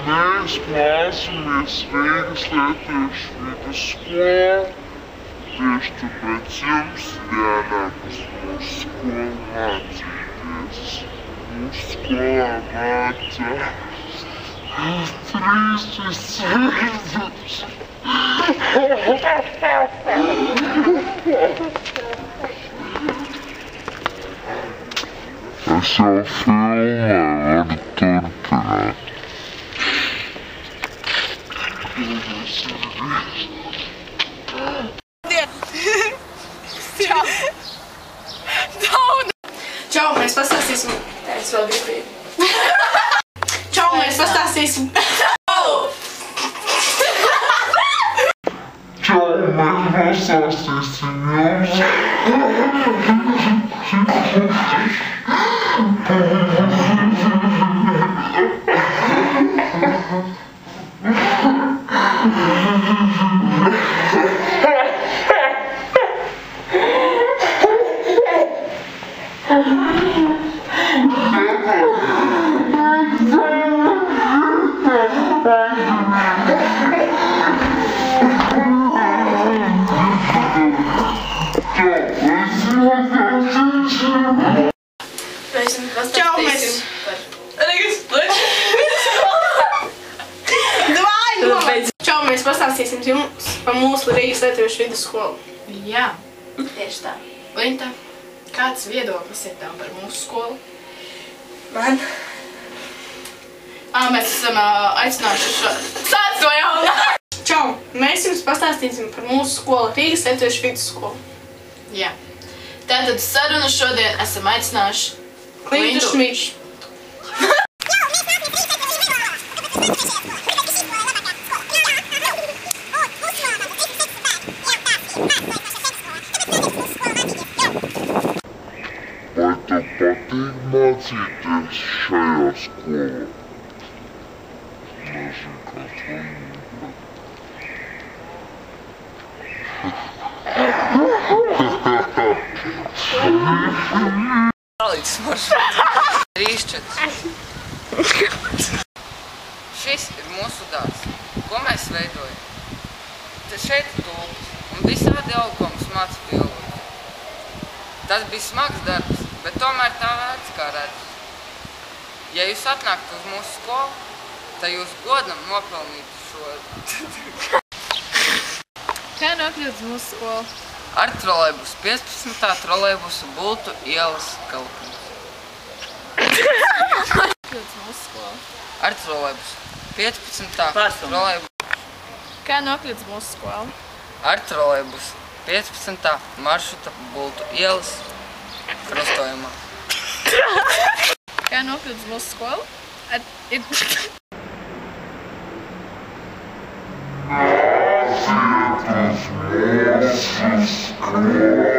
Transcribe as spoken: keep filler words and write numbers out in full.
Mēs mācāmies Rīgas Latviešu vidusskolā. Tieši tāpēc jums jānākas mūsu skolu mācīties. Mūsu skolā mācā trīs visvērtības. Es jau filmēju, varu turpināt. Čau! Čau, mēs pastāstīsim... Es vēl gribēju. Čau, mēs pastāstīsim... Čau! Čau, mēs pastāstīsim jums... Čau, mēs... Čau, mēs pastāstīsim jums par mūsu Rīgas Latviešu vidusskolu. Jā. Tieši tā. Linta, kāds viedoklis ir tev par mūsu skolu? Man? Ā, mēs esam aicinājuši šo... Sāc to jaunu! Čau, mēs jums pastāstīsim par mūsu skolu Rīgas Latviešu vidusskolu. Jā. Tātad sarunu šodien esam aicinājuši Lintu Šmiču. Vai tev patīk mācīties šajā skolā? Nezinu, kā to īņķi. Palīdz maršruts. Trīsčets. Šis ir mūsu dārs. Ko mēs veidojam? Te šeit ir tulpes un visādi augi, ko mums māca bioloģija. Tas bija smags darbs, bet tomēr tā vērts, kā redz. Ja jūs atnāktu uz mūsu skolu, tad jūs godam nopelnītu šo... Kā nokļūt uz mūsu skolu? Ar trolejbusu piecpadsmitā trolejbusu Bultu ielas kalpums. Nokļūt uz mūsu skolu? Ar trolejbusu piecpadsmitā trolejbusu... Kā nokļūt uz mūsu skolu? Ar trolejbusu piecpadsmitā maršruta Bultu ielas krustojumā. Kā nokļūt uz mūsu skolu? Ar... Nāciet uz mūsu skolu!